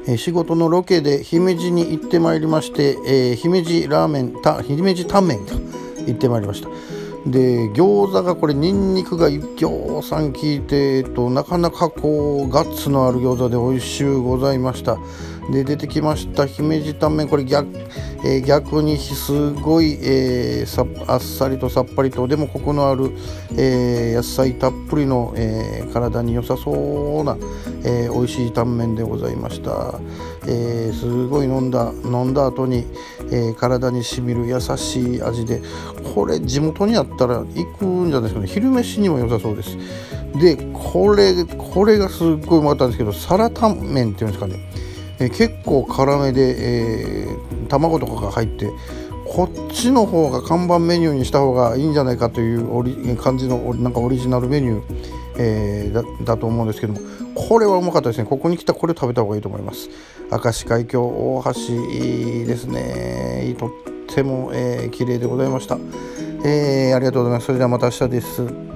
仕事のロケで姫路に行ってまいりまして、姫路ラーメン姫路タンメン行ってまいりました。で餃子がこれニンニクが一行さん効いて、なかなかこうガッツのある餃子で美味しゅうございました。で出てきました姫路タンメン、これ逆にすごい、あっさりとさっぱりとでもコクのある、野菜たっぷりの、体に良さそうな、美味しいタンメンでございました。すごい飲んだ後に、体にしみる優しい味で、これ地元にあったら行くんじゃないですかね。昼飯にも良さそうです。でこれがすっごいうまかったんですけど、サラタンメンっていうんですかね、結構辛めで、卵とかが入って、こっちの方が看板メニューにした方がいいんじゃないかという感じのなんかオリジナルメニュー、だと思うんですけども、これはうまかったですね。ここに来たらこれ食べた方がいいと思います。明石海峡大橋ですね。とっても、綺麗でございました。ありがとうございます。それではまた明日です。